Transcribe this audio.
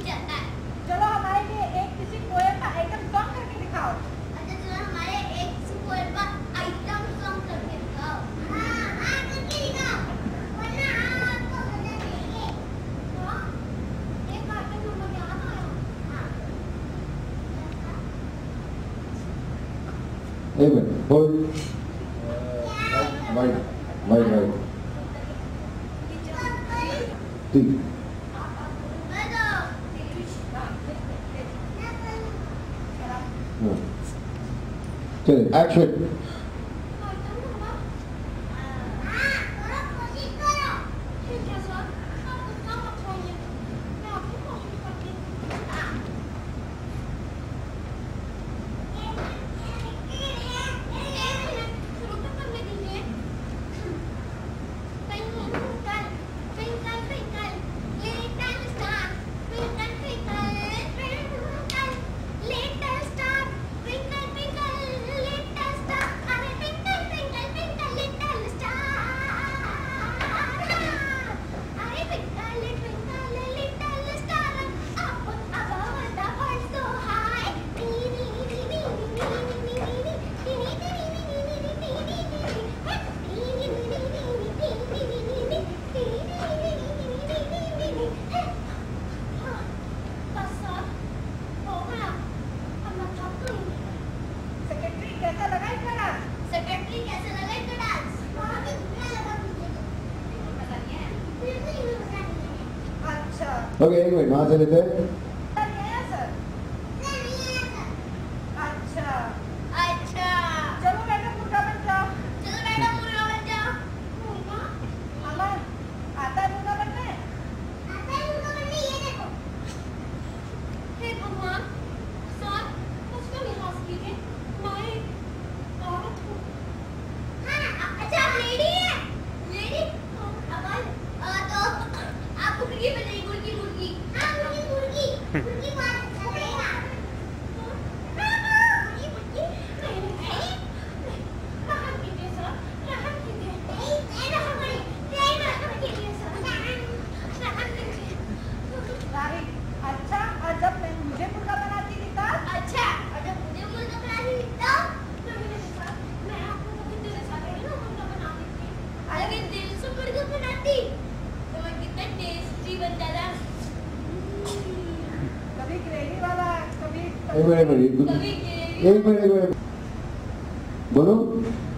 चलो हमारे लिए एक किसी पोएम का आइटम सॉन्ग करके दिखाओ। अच्छा चलो हमारे एक पोएम का आइटम सॉन्ग करके दिखाओ। हाँ करके दिखाओ वरना आपको मजा देंगे। हाँ एक आइटम नंबर याद आया। हाँ एक मिनट होल्ड वाइड ठीक चलिए एक्शन ओके एक मिनट वहां से लेते हैं चलो बेटा मुर्गा बन जाओ। अमन आता है मुर्गा बनने? ये देखो। हे भगवान सर मुझको लिहाज कीजिए मैं एक औरत हूँ। हाँ अच्छा आप लेडी है लेडी अब तो आप मुर्गी बनेगी मुर्गी हाँ मुर्गी बात करेगा अच्छा और जब मैं मुझे मुर्गा बनाती थी तब? अच्छा और जब मुझे मुर्गा बनाती थी तब मैं आपको कभी दिल से मुर्गा बनाती थी अगर दिल से मुर्गा बनाती तो मैं कितना टेस्टी बनता था। कभी ग्रेवी वाला कभी एक मिनट बोलो